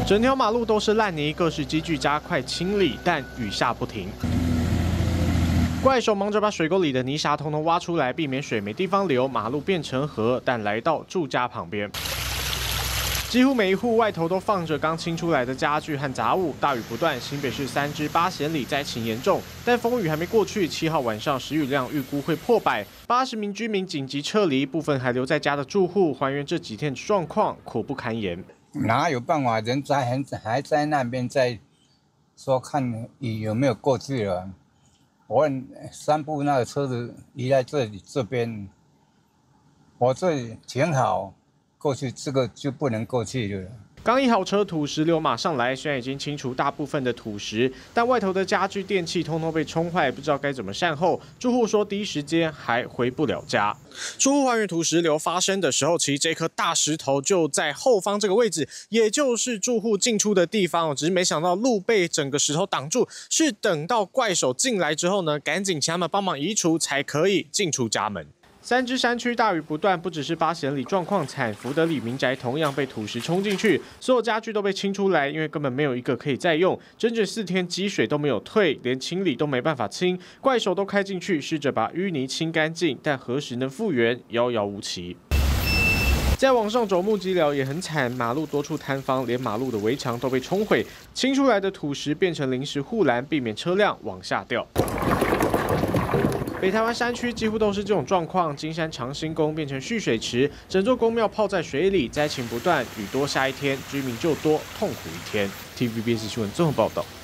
整条马路都是烂泥，各式机具加快清理，但雨下不停。怪手忙着把水沟里的泥沙通通挖出来，避免水没地方流，马路变成河。但来到住家旁边，几乎每一户外头都放着刚清出来的家具和杂物。大雨不断，新北市3支8贤里灾情严重，但风雨还没过去。7号晚上时雨量预估会破100，80名居民紧急撤离，部分还留在家的住户还原这几天的状况，苦不堪言。 哪有办法？人还在那边在说看雨有没有过去了。我问3部那个车子移来这边，我这里停好，过去这个就不能过去了。 刚移好车，土石流马上来，虽然已经清除大部分的土石，但外头的家具电器通通被冲坏，不知道该怎么善后。住户说，第一时间还回不了家。住户还原土石流发生的时候，其实这颗大石头就在后方这个位置，也就是住户进出的地方。只是没想到路被整个石头挡住，是等到怪手进来之后呢，赶紧请他们帮忙移除，才可以进出家门。3支山区大雨不断，不只是8贤里状况惨，福德里民宅同样被土石冲进去，所有家具都被清出来，因为根本没有一个可以再用。整整4天积水都没有退，连清理都没办法清，怪手都开进去，试着把淤泥清干净，但何时能复原，遥遥无期。在网上走木屐寮也很惨，马路多处坍方，连马路的围墙都被冲毁，清出来的土石变成临时护栏，避免车辆往下掉。北台湾山区几乎都是这种状况，金山长兴宫变成蓄水池，整座宫庙泡在水里，灾情不断，雨多下一天，居民就多，痛苦一天。TVBS 新闻综合报道。